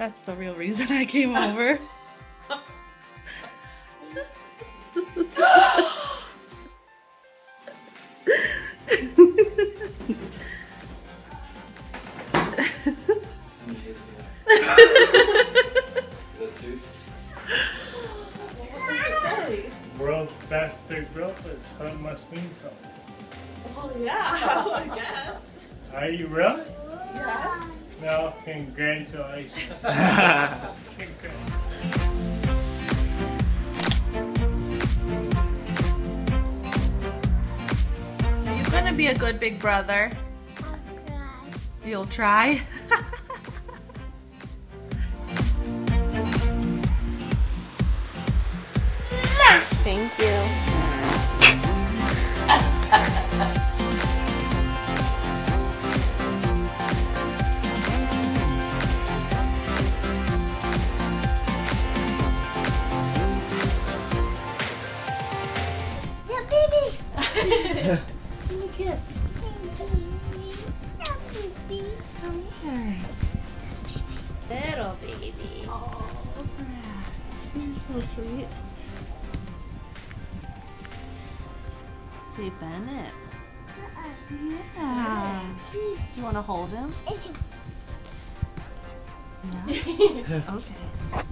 That's the real reason I came over. World's best big brother, so it must mean something. Oh yeah, I guess. Are you really? Yes. No, congratulations. Are you gonna be a good big brother? I'll cry. You'll try? Thank you. Yeah, baby. Give me a kiss. Come here. Little baby. Oh, you're so sweet. Say Bennett. Yeah. Do you want to hold him? Yeah. Okay.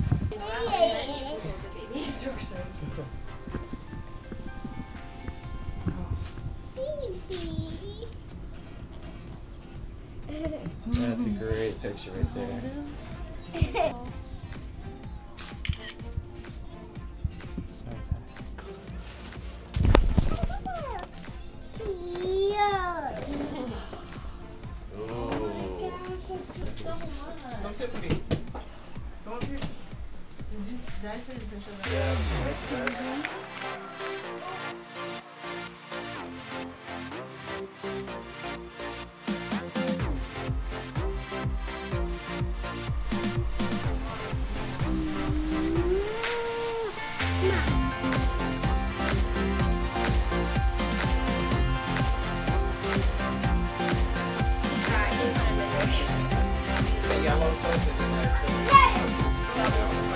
That's a great picture right there. Come sit with me. Come up here. Did I say you can show that? Yeah, that's nice. The yellow soap is in there too.